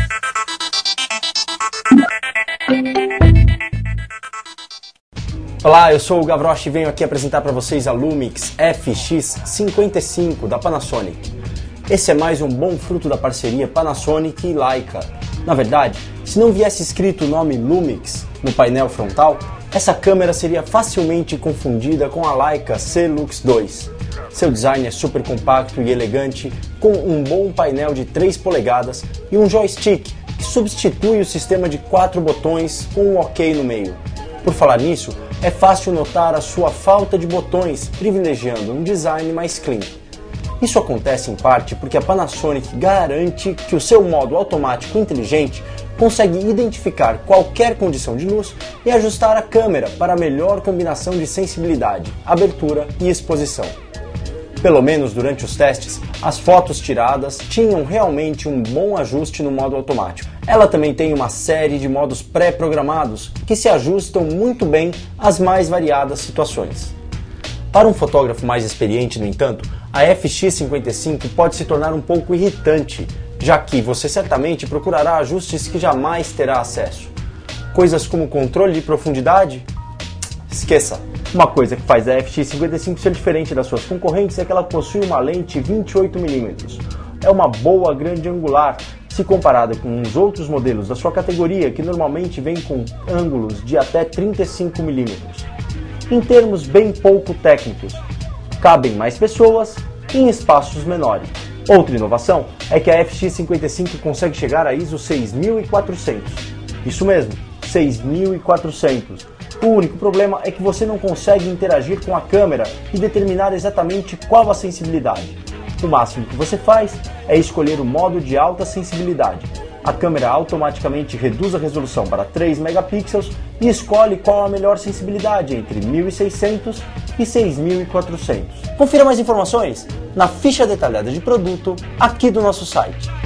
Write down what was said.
Olá, eu sou o Gavroche e venho aqui apresentar para vocês a Lumix FX55 da Panasonic. Esse é mais um bom fruto da parceria Panasonic e Leica. Na verdade, se não viesse escrito o nome Lumix no painel frontal, essa câmera seria facilmente confundida com a Leica C-Lux 2. Seu design é super compacto e elegante, com um bom painel de 3 polegadas e um joystick que substitui o sistema de 4 botões com um OK no meio. Por falar nisso, é fácil notar a sua falta de botões, privilegiando um design mais clean. Isso acontece em parte porque a Panasonic garante que o seu modo automático inteligente consegue identificar qualquer condição de luz e ajustar a câmera para a melhor combinação de sensibilidade, abertura e exposição. Pelo menos durante os testes, as fotos tiradas tinham realmente um bom ajuste no modo automático. Ela também tem uma série de modos pré-programados que se ajustam muito bem às mais variadas situações. Para um fotógrafo mais experiente, no entanto, a FX55 pode se tornar um pouco irritante, já que você certamente procurará ajustes que jamais terá acesso. Coisas como controle de profundidade? Esqueça! Uma coisa que faz a FX55 ser diferente das suas concorrentes é que ela possui uma lente 28mm. É uma boa grande angular, se comparada com os outros modelos da sua categoria, que normalmente vem com ângulos de até 35mm. Em termos bem pouco técnicos, cabem mais pessoas em espaços menores. Outra inovação é que a FX55 consegue chegar a ISO 6400. Isso mesmo, 6400. O único problema é que você não consegue interagir com a câmera e determinar exatamente qual a sensibilidade. O máximo que você faz é escolher o modo de alta sensibilidade. A câmera automaticamente reduz a resolução para 3 megapixels e escolhe qual a melhor sensibilidade entre 1600 e 6400. Confira mais informações na ficha detalhada de produto aqui do nosso site.